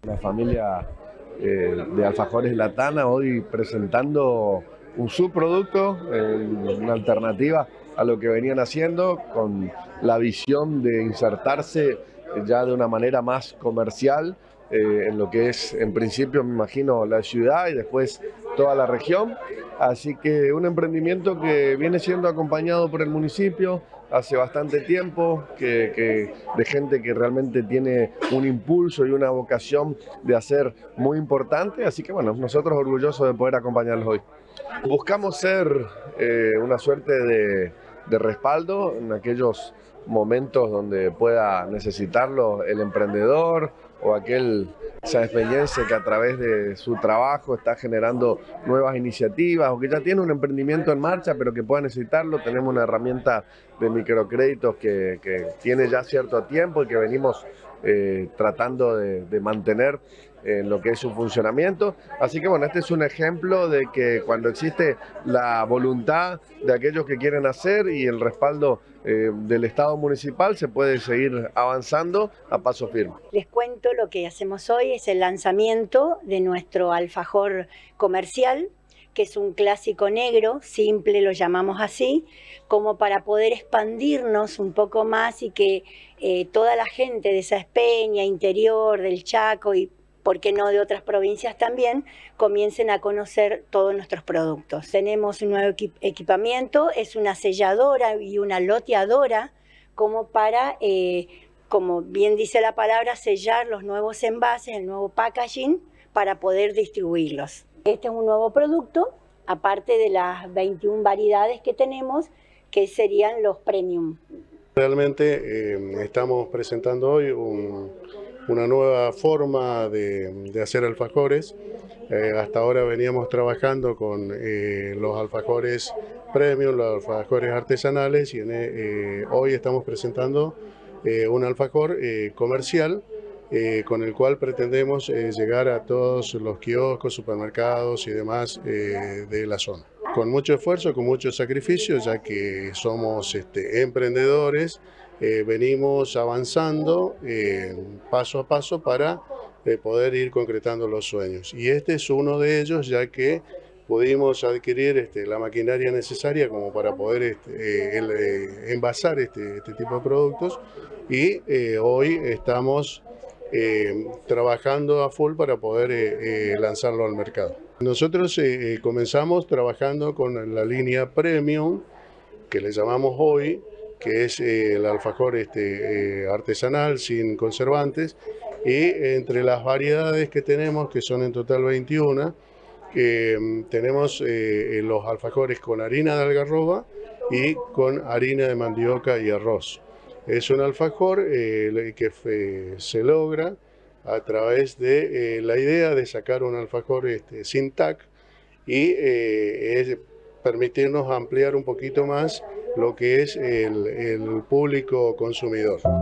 La familia de Alfajores La Tana, hoy presentando un subproducto, una alternativa a lo que venían haciendo, con la visión de insertarse ya de una manera más comercial en lo que es, en principio, me imagino, la ciudad y después toda la región. Así que un emprendimiento que viene siendo acompañado por el municipio hace bastante tiempo, de gente que realmente tiene un impulso y una vocación de hacer muy importante. Así que bueno, nosotros orgullosos de poder acompañarlos hoy. Buscamos ser una suerte de respaldo en aquellos momentos donde pueda necesitarlo el emprendedor o aquel sanpeñense que a través de su trabajo está generando nuevas iniciativas o que ya tiene un emprendimiento en marcha pero que pueda necesitarlo. Tenemos una herramienta de microcréditos que tiene ya cierto tiempo y que venimos tratando de mantener en lo que es su funcionamiento. Así que bueno, este es un ejemplo de que cuando existe la voluntad de aquellos que quieren hacer y el respaldo del Estado municipal, se puede seguir avanzando a paso firme. Les cuento lo que hacemos hoy, es el lanzamiento de nuestro alfajor comercial, que es un clásico negro, simple, lo llamamos así, como para poder expandirnos un poco más y que toda la gente de Sáenz interior, del Chaco y por qué no de otras provincias también, comiencen a conocer todos nuestros productos. Tenemos un nuevo equipamiento, es una selladora y una loteadora como para, como bien dice la palabra, sellar los nuevos envases, el nuevo packaging para poder distribuirlos. Este es un nuevo producto, aparte de las 21 variedades que tenemos, que serían los premium. Realmente estamos presentando hoy una nueva forma de hacer alfajores. Hasta ahora veníamos trabajando con los alfajores premium, los alfajores artesanales, y hoy estamos presentando un alfajor comercial con el cual pretendemos llegar a todos los kioscos, supermercados y demás de la zona. Con mucho esfuerzo, con mucho sacrificio, ya que somos emprendedores, venimos avanzando paso a paso para poder ir concretando los sueños. Y este es uno de ellos, ya que pudimos adquirir la maquinaria necesaria como para poder envasar este tipo de productos, y hoy estamos trabajando a full para poder lanzarlo al mercado. Nosotros comenzamos trabajando con la línea Premium, que le llamamos hoy, que es el alfajor artesanal sin conservantes, y entre las variedades que tenemos, que son en total 21, tenemos los alfajores con harina de algarroba y con harina de mandioca y arroz. Es un alfajor que se logra a través de la idea de sacar un alfajor sin TAC y permitirnos ampliar un poquito más lo que es el público consumidor.